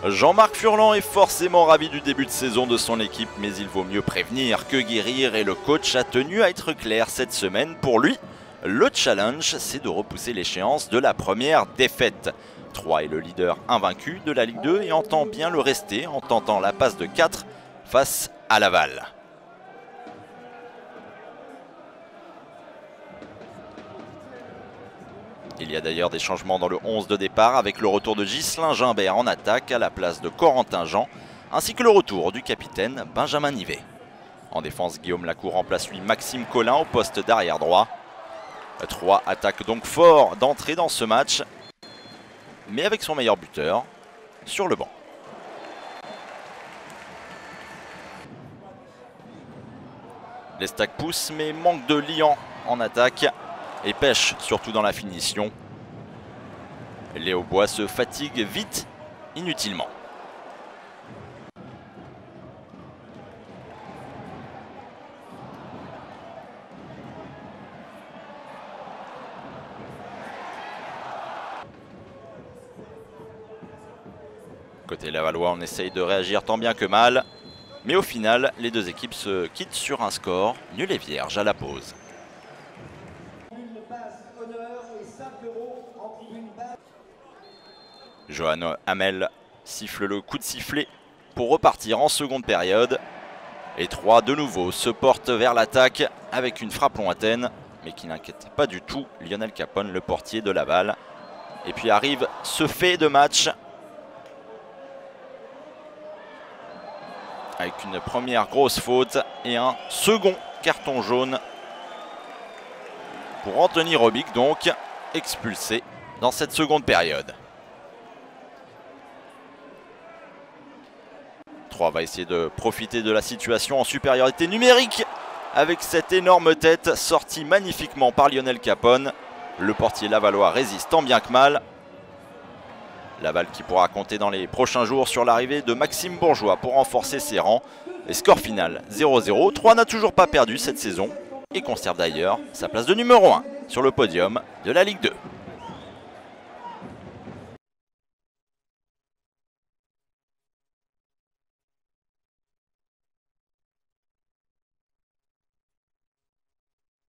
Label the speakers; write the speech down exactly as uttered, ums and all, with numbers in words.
Speaker 1: Jean-Marc Furlan est forcément ravi du début de saison de son équipe, mais il vaut mieux prévenir que guérir et le coach a tenu à être clair cette semaine. Pour lui, le challenge, c'est de repousser l'échéance de la première défaite. Troyes est le leader invaincu de la Ligue deux et entend bien le rester en tentant la passe de quatre face à Laval. Il y a d'ailleurs des changements dans le onze de départ avec le retour de Ghislain Gimbert en attaque à la place de Corentin Jean, ainsi que le retour du capitaine Benjamin Nivet. En défense, Guillaume Lacour remplace lui Maxime Collin au poste d'arrière droit. Troyes attaque donc fort d'entrée dans ce match, mais avec son meilleur buteur sur le banc. L'Estac pousse mais manque de liant en attaque et pêche surtout dans la finition. Léo Bois se fatigue vite, inutilement. Côté lavallois, on essaye de réagir tant bien que mal, mais au final, les deux équipes se quittent sur un score nul et vierge à la pause. Johan Hamel siffle le coup de sifflet pour repartir en seconde période. Et Troyes de nouveau se porte vers l'attaque avec une frappe lointaine, mais qui n'inquiète pas du tout Lionel Capone, le portier de Laval. Et puis arrive ce fait de match avec une première grosse faute et un second carton jaune pour Anthony Robic, donc expulsé dans cette seconde période. Troyes va essayer de profiter de la situation en supériorité numérique avec cette énorme tête sortie magnifiquement par Lionel Capone. Le portier lavallois résiste tant bien que mal. Laval qui pourra compter dans les prochains jours sur l'arrivée de Maxime Bourgeois pour renforcer ses rangs. Et score final zéro zéro. Troyes n'a toujours pas perdu cette saison et conserve d'ailleurs sa place de numéro un sur le podium de la Ligue deux.